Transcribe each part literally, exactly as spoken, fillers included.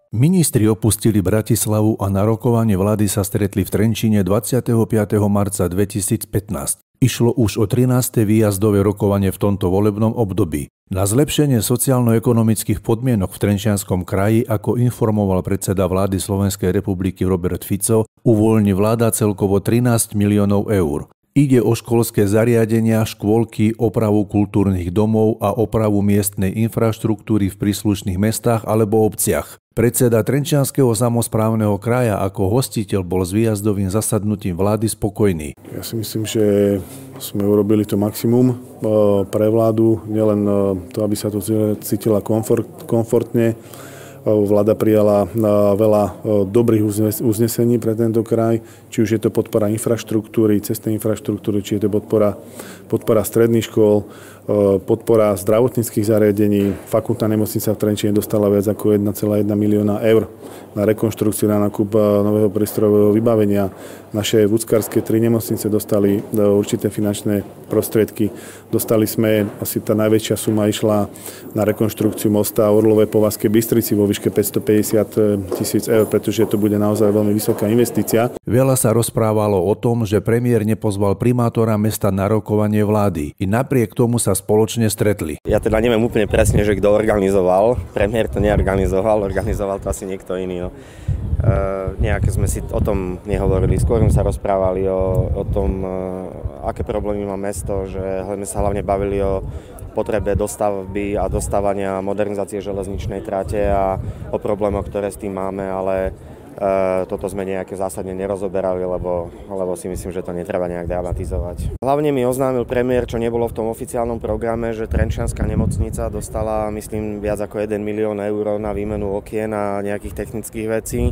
Ministri opustili Bratislavu a na rokovanie vlády sa stretli v Trenčíne dvadsiateho piateho marca dvetisícpätnásť. Išlo už o trináste výjazdové rokovanie v tomto volebnom období. Na zlepšenie sociálno-ekonomických podmienok v Trenčianskom kraji, ako informoval predseda vlády Slovenskej republiky Robert Fico, uvoľní vláda celkovo trinásť miliónov eur. Ide o školské zariadenia, škôlky, opravu kultúrnych domov a opravu miestnej infraštruktúry v príslušných mestách alebo obciach. Predseda Trenčianskeho samosprávneho kraja ako hostiteľ bol s výjazdovým zasadnutím vlády spokojný. Ja si myslím, že sme urobili to maximum pre vládu, nielen to, aby sa to cítila komfort, komfortne. Vláda prijala veľa dobrých uznesení pre tento kraj, či už je to podpora infraštruktúry, cestnej infraštruktúry, či je to podpora, podpora stredných škôl, podpora zdravotníckych zariadení. Fakultná nemocnica v Trenčíne dostala viac ako jeden celá jeden milióna eur na rekonštrukciu, na nákup nového prístrojového vybavenia. Naše vúckarské tri nemocnice dostali určité finančné prostriedky. Dostali sme, asi tá najväčšia suma išla na rekonštrukciu mosta Orlové po Vaskej Bystrici vo výške päťstopäťdesiat tisíc eur, pretože to bude naozaj veľmi vysoká investícia. Veľa sa rozprávalo o tom, že premiér nepozval primátora mesta na rokovanie vlády. I napriek tomu sa spoločne stretli. Ja teda neviem úplne presne, že kto organizoval. Premiér to neorganizoval, organizoval to asi niekto iný. No. E, nejaké sme si o tom nehovorili. Skôr sme sa rozprávali o, o tom, e, aké problémy má mesto, že sme sa hlavne bavili o potrebe dostavby a dostávania modernizácie železničnej trate a o problémoch, ktoré s tým máme, ale e, toto sme nejaké zásadne nerozoberali, lebo, lebo si myslím, že to netreba nejak dramatizovať. Hlavne mi oznámil premiér, čo nebolo v tom oficiálnom programe, že Trenčianska nemocnica dostala, myslím, viac ako jeden milión eur na výmenu okien a nejakých technických vecí.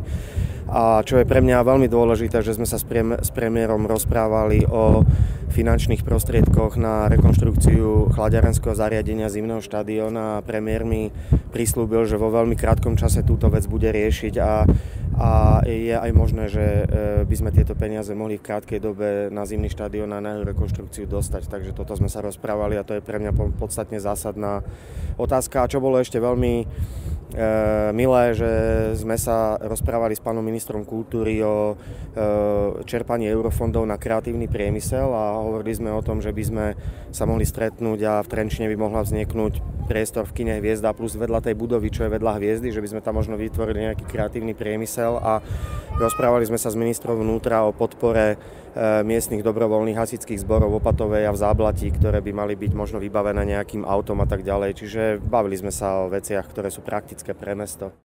A čo je pre mňa veľmi dôležité, že sme sa s, priem- s premiérom rozprávali o finančných prostriedkoch na rekonštrukciu chladiarenského zariadenia zimného štadióna a premiér mi prislúbil, že vo veľmi krátkom čase túto vec bude riešiť a, a je aj možné, že by sme tieto peniaze mohli v krátkej dobe na zimný štadión a na jeho rekonštrukciu dostať. Takže toto sme sa rozprávali a to je pre mňa podstatne zásadná otázka. A čo bolo ešte veľmi E, milé, že sme sa rozprávali s pánom ministrom kultúry o e, čerpaní eurofondov na kreatívny priemysel a hovorili sme o tom, že by sme sa mohli stretnúť a v Trenčine by mohla vzniknúť priestor v kine Hviezda plus vedľa tej budovy, čo je vedľa Hviezdy, že by sme tam možno vytvorili nejaký kreatívny priemysel a rozprávali sme sa s ministrom vnútra o podpore e, miestnych dobrovoľných hasičských zborov v Opatovej a v Záblatí, ktoré by mali byť možno vybavené nejakým autom a tak ďalej. Čiže bavili sme sa o veciach, ktoré sú praktické pre mesto.